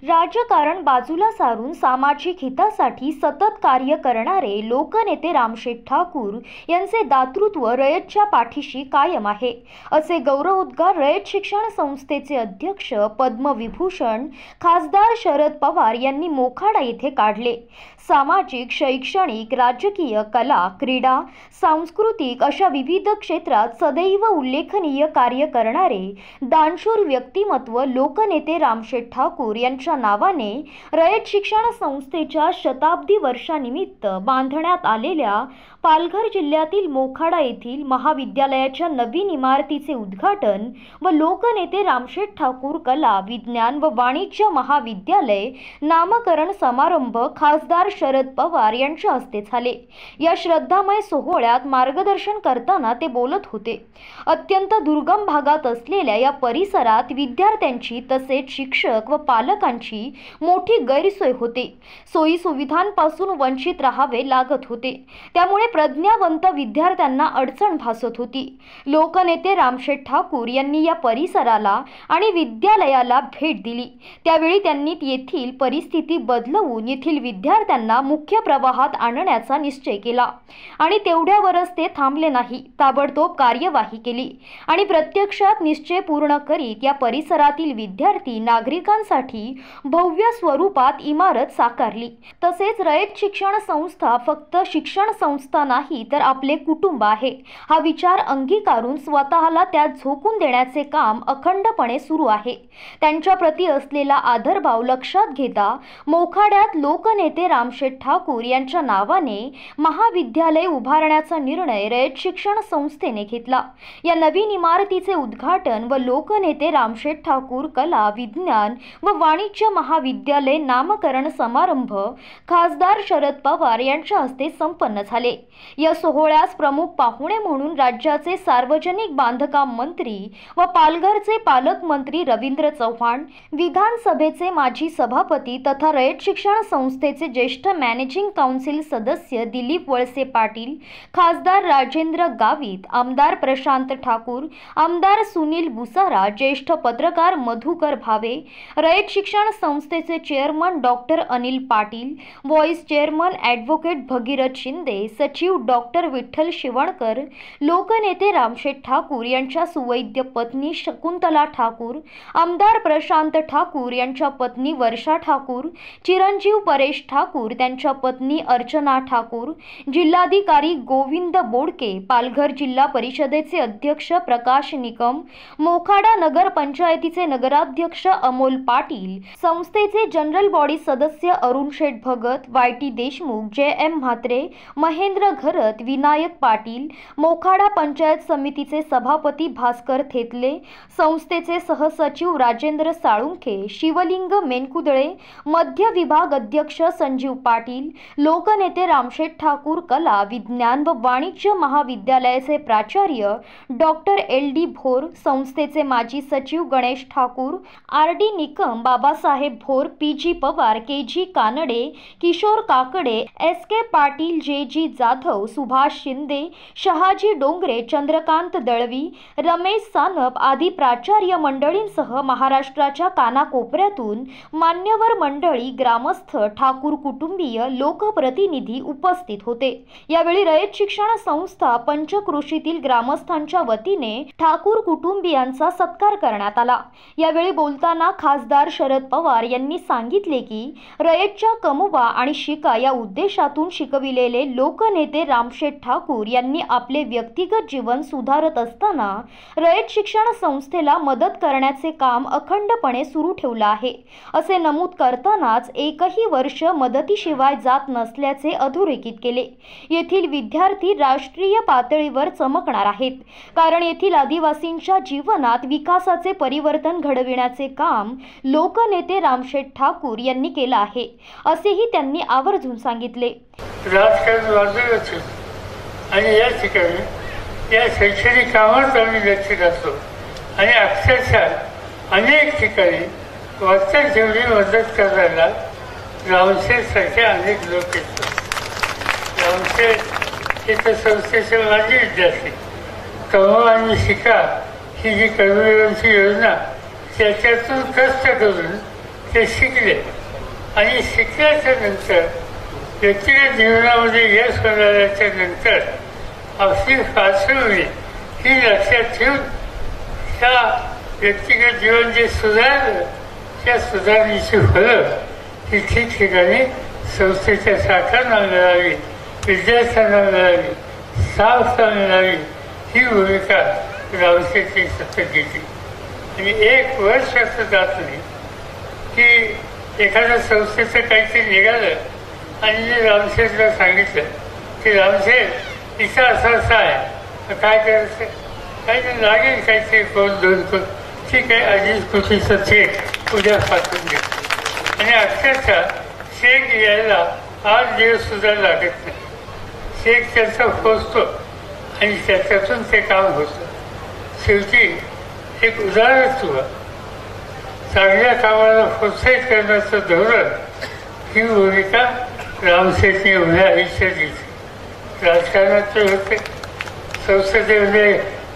राजकारण बाजूला सारून सामाजिक हितासाठी सतत कार्य करणारे लोकनेते रामशेठ ठाकूर यांचे दातृत्व रयतच्या पाठीशी कायम आहे, असे गौरवोद्गार रयत शिक्षण संस्थेचे अध्यक्ष पद्मविभूषण खासदार शरद पवार यांनी मोखाडा येथे काढले। सामाजिक, शैक्षणिक, राजकीय, कला, क्रीडा, सांस्कृतिक अशा विविध क्षेत्रात सदैव उल्लेखनीय कार्य करणारे दानशूर व्यक्तिमत्व लोकनेते रामशेठ ठाकूर यांच्या नावाने रयत शिक्षण संस्थेच्या शताब्दी वर्षानिमित्त बांधण्यात आलेल्या पालघर जिल्ह्यातील मोखाडा येथील महाविद्यालयाच्या नवीन इमारतीचे उद्घाटन व लोकनेते रामशेठ ठाकूर कला, विज्ञान व वाणिज्य महाविद्यालय नामकरण समारंभ खासदार शरद पवार यांच्या हस्ते झाले। या श्रद्धामय सोहळ्यात मार्गदर्शन करताना ते बोलत होते। अत्यंत दुर्गम भागात असलेल्या या परिसरात विद्यार्थ्यांची तसेच शिक्षक व पालकांची मोठी गैरसोय होते। सोयी सुविधांपासून वंचित राहावे लागत होते, त्यामुळे प्रज्ञावंत विद्यार्थ्यांना अडचण भासत होती। लोकनेते रामशेठ ठाकूर यांनी या परिसराला आणि विद्यालयाला भेट दिली। त्यावेळी त्यांनी येथील परिस्थिती बदलवून येथील विद्यार्थ्यांना मुख्य प्रवाहात आणण्याचा निश्चय केला आणि तेवढ्यावरच ते थांबले नाही, ताबडतोब कार्यवाही केली आणि प्रत्यक्षात निश्चय पूर्ण करीत या परिसरातील विद्यार्थी नागरिकांसाठी भव्य स्वरूपात इमारत साकारली। तसेच रयत शिक्षण संस्था फक्त शिक्षण संस्था नाही तर आपले कुटुंब आहे हा विचार अंगीकारून स्वतःला त्यात झोकून देण्याचे काम अखंडपणे सुरू आहे। त्यांच्या प्रती असलेला आदरभाव लक्षात घेता मोखाड्यात लोकनेते रामशेठ ठाकूर यांच्या नावाने महाविद्यालय उभारण्याचा निर्णय रयत शिक्षण संस्थेने घेतला। या नवीन इमारतीचे उद्घाटन व लोकनेते रामशेठ ठाकूर कला, विज्ञान व वाणिज्य महाविद्यालय नामकरण समारंभ खासदार शरद पवार यांच्या हस्ते संपन्न झाले। या सोहळ्यास प्रमुख पाहुणे म्हणून राज्याचे सार्वजनिक बांधकाम मंत्री व पालघरचे पालकमंत्री रवींद्र चव्हाण, विधानसभेचे माजी सभापती तथा रयत शिक्षण संस्थेचे ज्येष्ठ मॅनेजिंग काउन्सिल सदस्य दिलीप वळसे पाटील, खासदार राजेंद्र गावित, आमदार प्रशांत ठाकूर, आमदार सुनील बुसारा, ज्येष्ठ पत्रकार मधुकर भावे, रयत शिक्षण संस्थेचे chairman doctor Anil Patil, vice chairman advocate Bhagirath Shinde, सचिव डॉक्टर विठ्ठल शिवणकर, लोकनेते रामशेठ ठाकूर यांच्या सुवैद्य पत्नी शकुंतला ठाकूर, आमदार प्रशांत ठाकूर यांच्या पत्नी वर्षा ठाकूर, चिरंजीव परेश ठाकूर त्यांच्या पत्नी अर्चना ठाकूर, जिल्हाधिकारी गोविंद बोडके, पालघर जिल्हा परिषदेचे अध्यक्ष प्रकाश निकम, मोखाडा नगर पंचायतीचे नगराध्यक्ष अमोल पाटील, संस्थेचे जनरल बॉडी सदस्य अरुण शेठ भगत, वाय.टी. देशमुख, जे.एम. म्हात्रे, महेंद्र घरत, विनायक पाटील, मोखाडा पंचायत समितीचे सभापती भास्कर थेतले, संस्थेचे सहसचिव राजेंद्र साळुंखे, शिवलिंग मेनकुदळे, मध्य विभाग अध्यक्ष संजीव पाटील, लोकनेते रामशेठ ठाकूर कला, विज्ञान व वाणिज्य महाविद्यालयाचे प्राचार्य डॉक्टर एल.डी. भोर, संस्थेचे माजी सचिव Ganesh Thakur, R D. Nikam, Babasaheb Bhor, P G. Pawar, K G. Kanade, Kishore Kakade, S K. Patil, J G. Jadhav, Subhash Shinde, Shahaji Dongre, Chandrakant Dalvi, Ramesh Sanap आदी प्राचार्य मंडळींसह महाराष्ट्राच्या कानाकोपऱ्यातून मान्यवर मंडळी, ग्रामस्थ, ठाकूर कुटुंबीय, लोकप्रतिनिधी उपस्थित होते। यावेळी रयत शिक्षण संस्था पंचक्रोशीतील ग्रामस्थांच्या वतीने ठाकूर कुटुंबियांचा सत्कार करण्यात आला। यावेळी बोलताना खासदार शरद पवार यांनी सांगितले की रयतच्या कमवा आणि शिका या उद्देशातून शिकविलेले लोकनेते रामशेठ ठाकूर यांनी आपले व्यक्तिगत जीवन सुधारत असताना रयत शिक्षण संस्थेला मदत करण्याचे काम अखंडपणे सुरू ठेवले आहे, असे नमूद करतानाच एकही वर्ष मदतीशिवाय जात नसल्याचे अधोरेखित केले। येथील विद्यार्थी राष्ट्रीय पातळीवर चमकणार आहेत, कारण येथील आदिवासींच्या जीवनात विकासाचे परिवर्तन घडविण्याचे काम लोकनेते रामशेठ ठाकूर यांनी केले आहे, असेही त्यांनी आवर्जून सांगितले। राजकारण वाजवायचं आणि या ठिकाणी या शैक्षणिक कामात आम्ही लक्ष घातलो आणि अक्षरशः अनेक ठिकाणी वाचन जेवढी मदत करायला रामशेठसारखे अनेक लोक येतात। रामशेठ इथं संस्थेचे माजी विद्यार्थी कमवा आणि शिका ही जी कर्मयोगाची योजना त्याच्यातून कष्ट करून ते शिकले आणि शिकल्याच्या नंतर व्यक्तिगत जीवनामध्ये यश मिळाल्याच्या नंतर आपली पार्श्वभूमी ही लक्षात ठेवून त्या व्यक्तिगत जीवन जे सुधारलं त्या सुधारणेची फलं ही ठिकठिकाणी संस्थेच्या शाखांना मिळावी, विद्यार्थ्यांना मिळावी, स्टाफला मिळावी ही भूमिका रामशेठनी सतत घेतली. आणि एक वर्ष असं जात नाही की एखाद्या संस्थेचं काहीतरी निघालं आणि मी रामशेठला सांगितलं की रामशेठ इथं असं आहे, काय करायचं, काही लागेल काहीतरी दोन कोण, ठीक आहे, अजित कृतीचं चेक उद्या पाठवून देतो. आणि अक्षरशः चेक यायला 8 दिवस सुद्धा लागत नाही. चेक त्याचा पोचतो आणि त्याच्यातून ते काम होतं. शेवटी एक उदाहरणत्व, चांगल्या कामाला प्रोत्साहित करण्याचं धोरण ही भूमिका रामशेठनी एवढ्या आयुष्यात घेतली. राजकारणात ते होते, संसदेमध्ये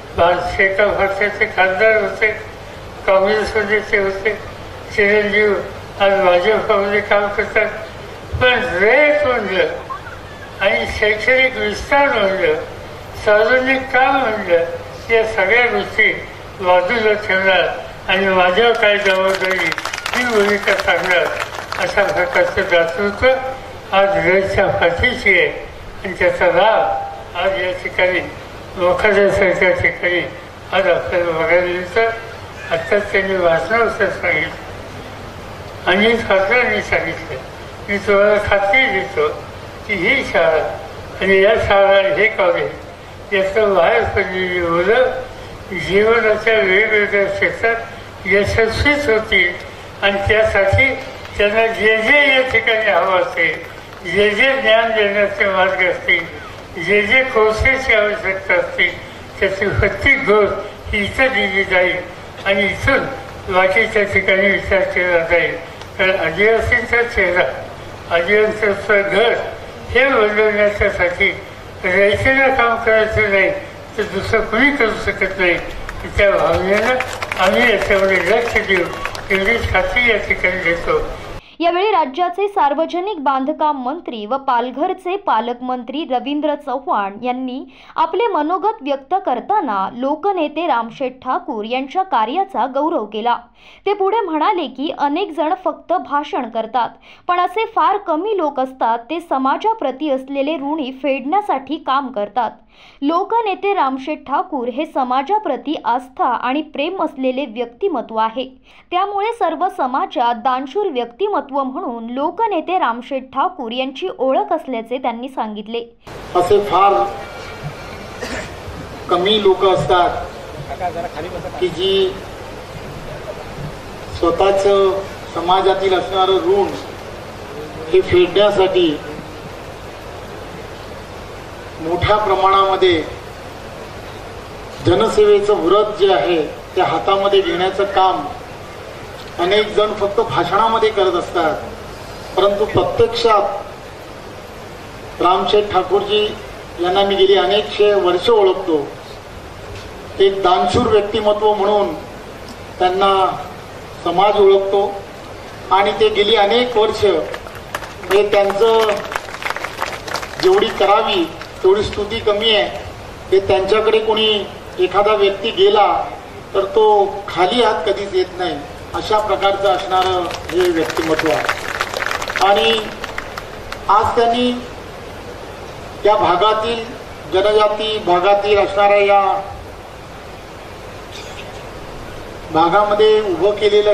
एका पक्षाचे खासदार होते, काँग्रेसमध्ये ते होते, चिरंजीव आज भाजपामध्ये काम करतात. पण रयत म्हणलं आणि शैक्षणिक विस्तार म्हणलं, सार्वजनिक काम म्हणलं, या सगळ्या गोष्टी बाजूला ठेवणार आणि माझ्यावर काय जबाबदारी ही भूमिका सांगणार अशा प्रकारचं दातृत्व आज रयतच्या पाठीशी आहे. आणि त्याचा लाभ आज या ठिकाणी मोखाद्यासारख्या ठिकाणी आज आपल्याला बघायला मिळतं. आत्ताच त्यांनी भाषणावर सांगितलं आणि खासदारांनी सांगितलं. मी तुम्हाला खात्री देतो की ही शाळा आणि या शाळा हे कॉलेज याचं बाहेर पडलेली मुलं जीवनाच्या वेगवेगळ्या क्षेत्रात यशस्वीच होतील. आणि त्यासाठी त्यांना जे जे या ठिकाणी हवं असेल, जे जे ज्ञान देण्याचे मार्ग असतील, जे जे कोर्सेसची आवश्यकता असतील, त्याची प्रत्येक गोष्ट ही इथं दिली जाईल आणि इथून बाकीच्या ठिकाणी विचार केला जाईल. कारण आदिवासींचा चेहरा, आदिवासींचं घर हे बदलण्याच्यासाठी रयतेला काम करायचं नाही तर दुसरं कुणी करू शकत नाही. त्या भावनेनं आम्ही याच्यामध्ये लक्ष देऊ एवढीच खात्री या ठिकाणी देतो. यावेळी राज्याचे सार्वजनिक बांधकाम मंत्री व पालघरचे पालकमंत्री रवींद्र चव्हाण यांनी आपले मनोगत व्यक्त करताना लोकनेते रामशेठ ठाकूर यांच्या कार्याचा गौरव केला. ते पुढे म्हणाले की अनेक जण फक्त भाषण करतात, पण असे फार कमी लोक असतात ते समाजाप्रती असलेले ऋणी फेडण्यासाठी काम करतात. लोकनेते रामशेठ ठाकूर हे समाजाप्रती आस्था आणि प्रेम असलेले व्यक्तिमत्व आहे. त्यामुळे सर्व समाजात दानशूर व्यक्तिमत्व म्हणून लोकनेते रामशेठ ठाकूर यांची ओळख असल्याचे त्यांनी सांगितले. असे फार कमी लोक असतात की जी स्वतःच समाजातील असणारं ऋण हे फेडण्यासाठी मोठ्या प्रमाणामध्ये जनसेवेचं व्रत जे आहे ते हातामध्ये घेण्याचं काम अनेक जण फक्त भाषणामध्ये करत असतात. परंतु प्रत्यक्षात रामशेठ ठाकूरजी यांना मी गेली अनेक वर्ष ओळखतो. एक दानशूर व्यक्तिमत्व म्हणून त्यांना समाज ओळखतो आणि ते गेली अनेक वर्ष म्हणजे त्यांचं जेवढी करावी तेवढी स्तुती कमी आहे. ते त्यांच्याकडे कोणी एखादा व्यक्ती गेला तर तो खाली हात कधीच येत नाही, अशा प्रकारचं असणारं हे व्यक्तिमत्व आहे. आणि आज त्यांनी त्या भागातील जनजाती भागातील असणाऱ्या या भागामध्ये उभं केलेलं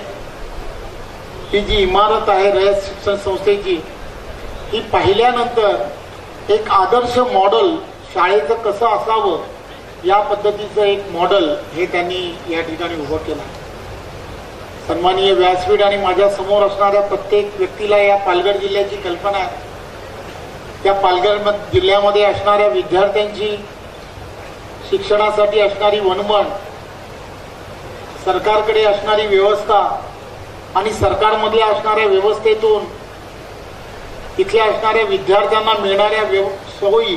ही जी इमारत आहे रयत शिक्षण संस्थेची, ही पाहिल्यानंतर एक आदर्श मॉडेल शाळेचं कसं असावं या पद्धतीचं एक मॉडेल हे त्यांनी या ठिकाणी उभं केलं. सन्माननीय व्यासपीठ आणि माझ्या समोर असणाऱ्या प्रत्येक व्यक्तीला या पालघर जिल्ह्याची कल्पना आहे. त्या पालघर जिल्ह्यामध्ये असणाऱ्या विद्यार्थ्यांची शिक्षणासाठी असणारी वणवण, सरकारकडे असणारी व्यवस्था आणि सरकारमध्ये असणाऱ्या व्यवस्थेतून इथल्या असणाऱ्या विद्यार्थ्यांना मिळणाऱ्या सोयी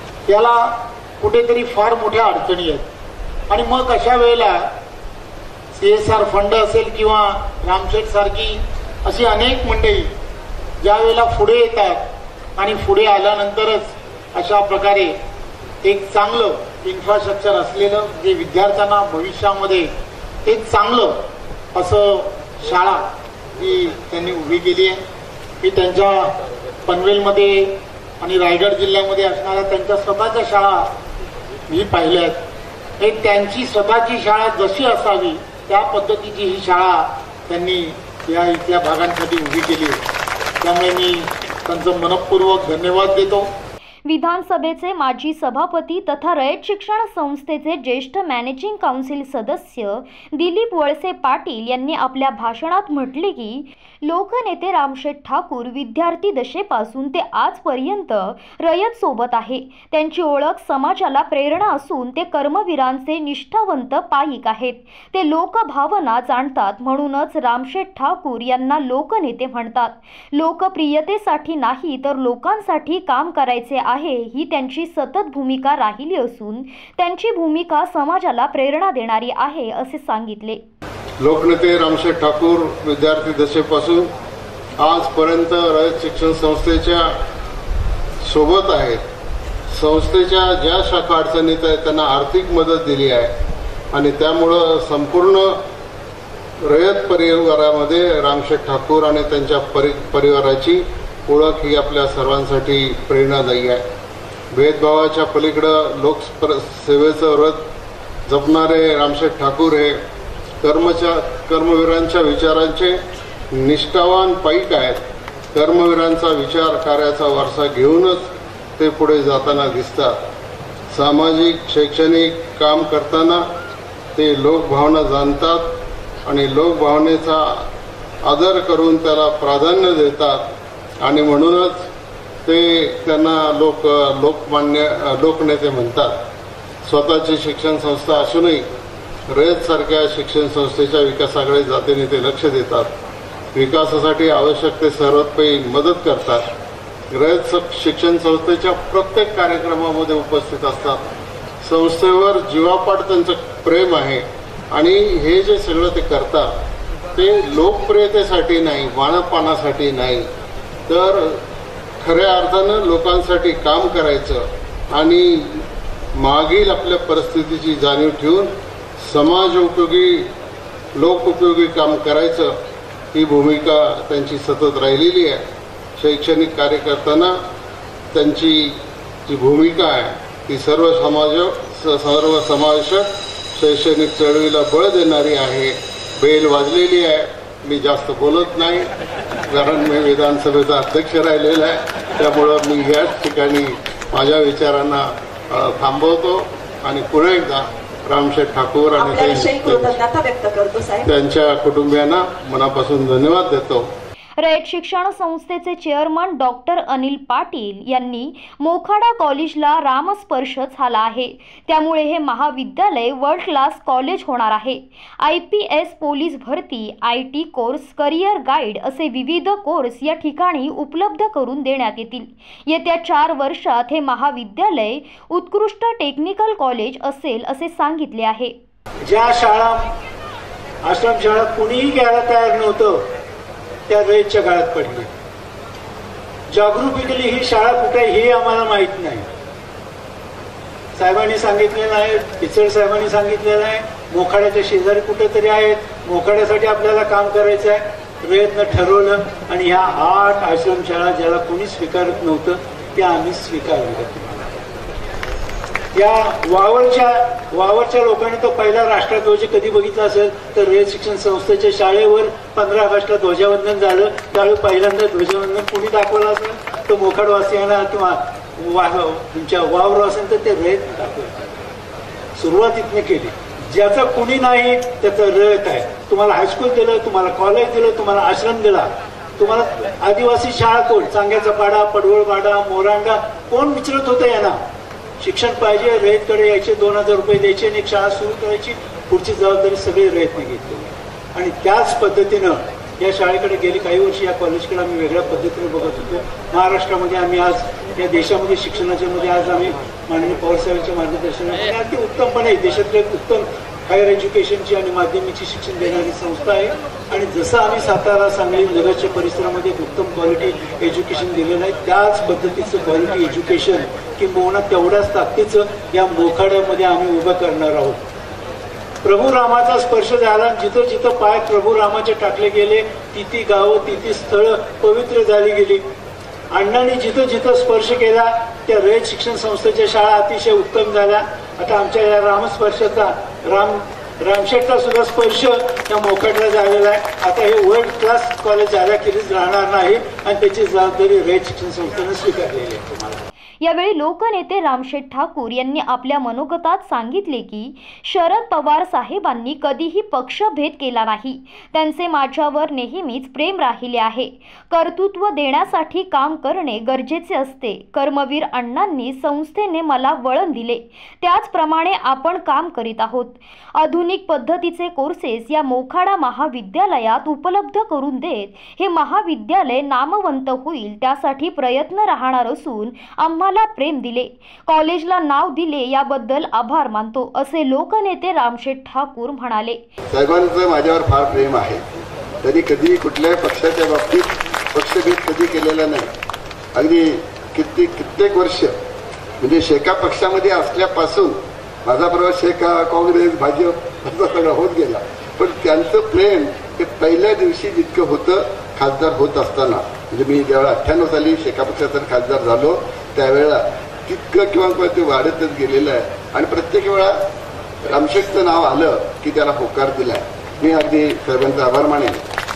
याला कुठेतरी फार मोठ्या अडचणी आहेत. आणि मग अशा वेळेला CSR फंड असेल किंवा रामशेठ सारखी अशी अनेक मंडळी ज्या वेळेला पुढे येतात आणि पुढे आल्यानंतरच अशा प्रकारे एक चांगलं इन्फ्रास्ट्रक्चर असलेलं जे विद्यार्थ्यांना भविष्यामध्ये एक चांगलं असं शाळा ही त्यांनी उभी केली आहे. ही त्यांच्या पनवेलमध्ये आणि रायगड जिल्ह्यामध्ये असणाऱ्या त्यांच्या स्वतःच्या शाळा मी पाहिल्या आहेत. हे त्यांची स्वतःची शाळा जशी असावी त्या पद्धतीची ही शाळा त्यांनी या इथल्या भागांसाठी उभी केली. त्यामुळे मी त्यांचं मनपूर्वक धन्यवाद देतो. विधानसभेचे माजी सभापती तथा रयत शिक्षण संस्थेचे ज्येष्ठ मॅनेजिंग काउन्सिल सदस्य दिलीप वळसे पाटील यांनी आपल्या भाषणात म्हटले की लोकनेते रामशेठ ठाकूर विद्यार्थी दशेपासून ते आजपर्यंत रयत सोबत आहे. त्यांची ओळख समाजाला प्रेरणा असून ते कर्मवीरांचे निष्ठावंत पाईक आहेत. ते लोकभावना जाणतात, म्हणूनच रामशेठ ठाकूर यांना लोकनेते म्हणतात. लोकप्रियतेसाठी नाही तर लोकांसाठी काम करायचे आहे ही त्यांची सतत भूमिका राहिली असून त्यांची भूमिका समाजाला प्रेरणा देणारी आहे असे सांगितले. लोकनेते रामशेठ ठाकूर विद्यार्थी दशेपासून आजपर्यंत रयत शिक्षण संस्थेच्या सोबत आहेत. संस्थेच्या ज्या शाखा अडचणीत आहेत त्यांना आर्थिक मदत दिली आहे आणि त्यामुळं संपूर्ण रयत परिवारामध्ये रामशेठ ठाकूर आणि त्यांच्या परिवाराची ओळख ही आपल्या सर्वांसाठी प्रेरणादायी आहे. भेदभावाच्या पलीकडं लोकसेवेचं व्रत जपणारे रामशेठ ठाकूर हे कर्मवीरांच्या विचारांचे निष्ठावान पाईक आहेत. कर्मवीरांचा विचार कार्याचा वारसा घेऊनच ते पुढे जाताना दिसतात. सामाजिक शैक्षणिक काम करताना ते लोकभावना जाणतात आणि लोकभावनेचा आदर करून त्याला प्राधान्य देतात आणि म्हणूनच ते त्यांना लोकनेते म्हणतात. स्वतःची शिक्षण संस्था असूनही रयतसारख्या शिक्षण संस्थेच्या विकासाकडे जातीने ते लक्ष देतात. विकासासाठी आवश्यक ते सर्वतोपरी मदत करतात. रयत शिक्षण संस्थेच्या प्रत्येक कार्यक्रमामध्ये उपस्थित असतात. संस्थेवर जीवापाड त्यांचं प्रेम आहे आणि हे जे सगळं ते करतात ते लोकप्रियतेसाठी नाही, वाणपानासाठी नाही, तर खऱ्या अर्थानं लोकांसाठी काम करायचं आणि मागील आपल्या परिस्थितीची जाणीव ठेवून समाजोपयोगी लोकोपयोगी काम करायचं ही भूमिका त्यांची सतत राहिलेली आहे. शैक्षणिक कार्य करताना त्यांची जी भूमिका आहे ती सर्व समावेशक शैक्षणिक चळवळीला बळ देणारी आहे. बेल वाजलेली आहे. मी जास्त बोलत नाही कारण मी विधानसभेचा अध्यक्ष राहिलेला आहे. त्यामुळं मी याच ठिकाणी माझ्या विचारांना थांबवतो आणि पुन्हा एकदा रामशेठ ठाकूर आणि त्यांच्या कुटुंबियांना मनापासून धन्यवाद देतो. रयत शिक्षण संस्थेचे चेअरमन डॉक्टर अनिल पाटील यांनी मोखाडा कॉलेजला रामस्पर्श झाला आहे. त्यामुळे हे महाविद्यालय वर्ल्ड क्लास कॉलेज होणार आहे. IPS पोलीस भरती, IT कोर्स, करिअर गाईड असे विविध कोर्स या ठिकाणी उपलब्ध करून देण्यात येतील. येत्या 4 वर्षात हे महाविद्यालय उत्कृष्ट टेक्निकल कॉलेज असेल असे सांगितले आहे. ज्या शाळा आश्रम शाळा कुणीही घ्यायला तयार नव्हतं त्या रयतच्या काळात पडली. जॉग्राफिकली ही शाळा कुठे ही आम्हाला माहित नाही. साहेबांनी सांगितलेलं आहे, पिचड साहेबांनी सांगितलेलं आहे, मोखाड्याच्या शेजारी कुठेतरी आहेत. मोखाड्यासाठी आपल्याला काम करायचं आहे. रयतनं ठरवलं आणि ह्या 8 आश्रमशाळा ज्याला कोणी स्वीकारत नव्हतं त्या आम्ही स्वीकारल्या. या वावरच्या लोकांनी तो पहिला राष्ट्रध्वज कधी बघितला असेल तर रयत शिक्षण संस्थेच्या शाळेवर 15 ऑगस्टला ध्वजवंदन झालं. त्यावेळी पहिल्यांदा ध्वजवंदन कुणी दाखवलं असेल तर मोखाडवासियांना किंवा तुमच्या वावर असेल तर ते रयत दाखवलं. सुरुवात इथनं केली. ज्याचं कुणी नाही त्याचं रयत आहे. तुम्हाला हायस्कूल दिलं, तुम्हाला कॉलेज दिलं, तुम्हाला आश्रम दिला, तुम्हाला आदिवासी शाळा कोण, चांग्याचा पाडा, पडवळपाडा, मोरांडा कोण विचारत होतं यांना शिक्षण पाहिजे. रयतकडे यायचे 2000 रुपये द्यायचे आणि एक शाळा सुरू करायची. पुढची जबाबदारी सगळे रयतने घेतली आणि त्याच पद्धतीनं या शाळेकडे गेली काही वर्ष या कॉलेजकडे आम्ही वेगळ्या पद्धतीने बघत होतो. महाराष्ट्रामध्ये आम्ही आज या देशामध्ये शिक्षणाच्या मध्ये आज आम्ही माननीय पवारसाहेबांच्या मार्गदर्शनाने अगदी उत्तमपणे देशातले उत्तम हायर एज्युकेशनची आणि माध्यमिकची शिक्षण देणारी संस्था आहे. आणि जसं आम्ही सातारा, सांगली, नगरच्या परिसरामध्ये उत्तम क्वालिटी एज्युकेशन दिलेलं आहे, त्याच पद्धतीचं क्वालिटी एज्युकेशन किंबहुना तेवढ्याच ताकदीचं या मोखाड्यामध्ये आम्ही उभं करणार आहोत. प्रभू रामाचा स्पर्श झाला. जिथं जिथं पाय प्रभू रामाचे टाकले गेले, ती गावं, ती स्थळं पवित्र झाली गेली. अण्णांनी जिथं जिथं स्पर्श केला त्या रयत शिक्षण संस्थेच्या शाळा अतिशय उत्तम झाल्या. आता आमच्या या रामस्पर्शाचा रामशेठचा सुद्धा स्पर्श या मोखाड्याला झालेला आहे. आता हे वर्ल्ड क्लास कॉलेज झाल्याखेरीज राहणार नाही आणि त्याची जबाबदारी रयत शिक्षण संस्थेने स्वीकारलेली आहे. तुम्हाला यावेळी लोकनेते रामशेठ ठाकूर यांनी आपल्या मनोगतात सांगितले की शरद पवार साहेबांनी कधीही पक्षभेद केला नाही. त्यांचे माझ्यावर नेहमीच प्रेम राहिले आहे. कर्तृत्व देण्यासाठी काम करणे गरजेचे असते. कर्मवीर अण्णांनी संस्थेने मला वळण दिले, त्याचप्रमाणे आपण काम करीत आहोत. आधुनिक पद्धतीचे कोर्सेस या मोखाडा महाविद्यालयात उपलब्ध करून देत हे महाविद्यालय नामवंत होईल, त्यासाठी प्रयत्न राहणार असून आम्हाला प्रेम दिले, कॉलेजला नाव दिले, याबद्दल आभार मानतो, असे लोकनेते रामशेठ ठाकूर म्हणाले. साहेबांचं माझ्यावर फार प्रेम आहे. त्यांनी कधी कुठल्याही पक्षाच्या बाबतीत पक्षभेद कधी केलेला नाही. अगदी कित्येक वर्ष म्हणजे शेका पक्षामध्ये असल्यापासून माझा प्रवास शेका, काँग्रेस, भाजप असं सगळं होत गेला. पण त्यांचं प्रेम हे पहिल्या दिवशी जितकं होतं खासदार होत असताना, म्हणजे मी ज्यावेळेला 98 साली शेका पक्षाचा खासदार झालो त्यावेळेला तितकं किंवा ते वाढतच गेलेलं आहे. आणि प्रत्येक वेळा रामशेठचं नाव आलं की त्याला होकार दिलाय. मी अगदी सर्वांचा आभार मानेन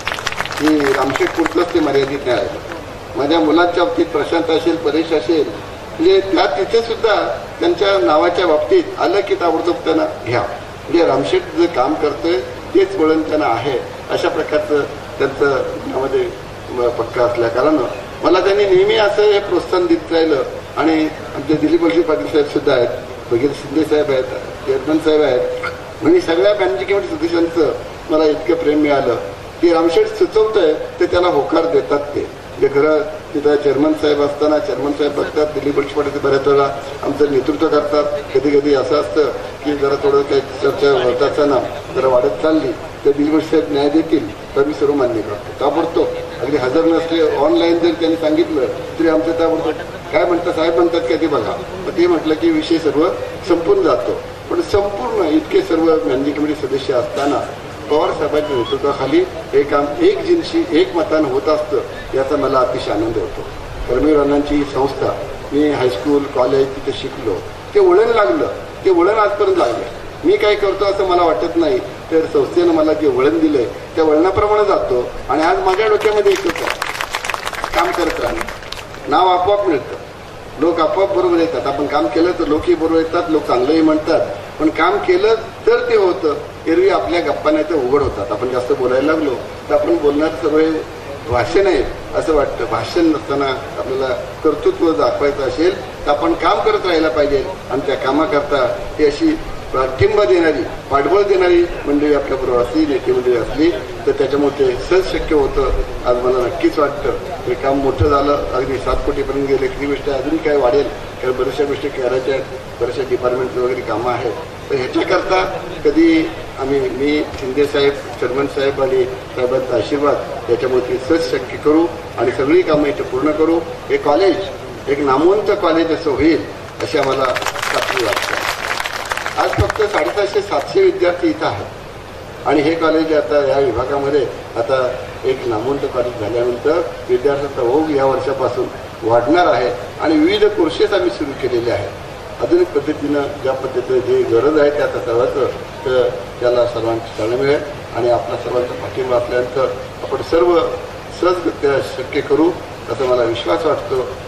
की रामशेठ पुरतंच ते मर्यादित नाही आहे. माझ्या मुलांच्या बाबतीत प्रशांत असेल, परेश असेल, म्हणजे त्या तिथे सुद्धा त्यांच्या नावाच्या बाबतीत आलं की ताबडतोब त्यांना घ्या. म्हणजे रामशेठ जे काम करतोय तेच वळण त्यांना आहे अशा प्रकारचं त्यांचं त्यामध्ये पक्का असल्या कारणानं मला त्यांनी नेहमी असं हे प्रोत्साहन देत राहिलं. आणि आमचे दिलीप वळसे पाटील साहेब सुद्धा आहेत, भगीरथ शिंदे साहेब आहेत, चेअरमन साहेब आहेत, म्हणजे सगळ्या मॅनेजिंग कमिटी सदस्यांचं मला इतकं प्रेम मिळालं की रामशेठ सुचवतंय ते त्याला होकार देतात. ते म्हणजे खरं तिथं चेअरमन साहेब असताना चेअरमन साहेब बघतात, दिलीप वळसे पाटील बऱ्याच वेळा आमचं नेतृत्व करतात. कधी कधी असं असतं की जरा थोडं काही चर्चा होत असताना जरा वाढत चालली तर दिलीप वळसे साहेब न्याय देतील तर मी सर्व मान्य करतो. ताबडतोब अगदी हजर नसले ऑनलाईन जर त्यांनी सांगितलं तरी आमचं ताबडतोब काय म्हणतात साहेब म्हणतात काय ते बघा. मग ते म्हटलं की विषय सर्व संपून जातो. पण संपूर्ण इतके सर्व मॅनेजिंग कमिटी सदस्य असताना पवार साहेबांच्या नेतृत्वाखाली हे काम एकजिनशी एकमतानं होत असतं याचा मला अतिशय आनंद होतो. कर्मवीर अण्णांची ही संस्था, मी हायस्कूल कॉलेज तिथे शिकलो, ते वळण लागलं, ते वळण आजपर्यंत लागलं. मी काय करतो असं मला वाटत नाही, तर संस्थेनं मला जे वळण दिलंय त्या वळणाप्रमाणे जातो. आणि आज माझ्या डोक्यामध्ये एकच आहे, काम करत राहणं. नाव आपोआप मिळतं, लोक आपोआप बरोबर येतात. आपण काम केलं तर लोकही बरोबर येतात, लोक चांगलंही म्हणतात. पण काम केलं तर ते होतं. एरवी आपल्या गप्पा नाही तर उघड होतात. आपण जास्त बोलायला लागलो तर आपण बोलणार सगळे भाषण आहे असं वाटतं. भाषण नसताना आपल्याला कर्तृत्व दाखवायचं असेल तर आपण काम करत राहायला पाहिजे. आणि त्या कामाकरता ही अशी पाठिंबा देणारी, पाठबळ देणारी मंडळी आपल्याबरोबर असली, नेते मंडळी असली तर त्याच्यामुळे ते सहज शक्य होतं. आज मला नक्कीच वाटतं हे काम मोठं झालं, अगदी 7 कोटीपर्यंत गेले. खरी गोष्ट अजून काय वाढेल, कारण बऱ्याचशा गोष्टी करायच्या आहेत, बऱ्याचशा डिपार्टमेंटचं वगैरे कामं आहेत. तर ह्याच्याकरता कधी मी शिंदे साहेब, चेअरमन साहेब आणि साहेबांचा आशीर्वाद त्याच्यामुळे ते सहज शक्य करू आणि सगळी कामं इथं पूर्ण करू. हे कॉलेज एक नामवंत कॉलेज असं होईल अशी आम्हाला खात्री वाटते. आज फक्त 750-700 विद्यार्थी इथं आहेत आणि हे कॉलेज आता या विभागामध्ये आता एक नामवंत कॉलेज झाल्यानंतर विद्यार्थ्यांचा ओघ या वर्षापासून वाढणार आहे. आणि विविध कोर्सेस आम्ही सुरू केलेले आहेत. आधुनिक पद्धतीनं ज्या पद्धतीनं जी गरज आहे त्या सर्वांचं तर त्याला सर्वांची चालना मिळेल. आणि आपल्या सर्वांचा पाठिंबा असल्यानंतर आपण सर्व सहजगत्या शक्य करू असा मला विश्वास वाटतो.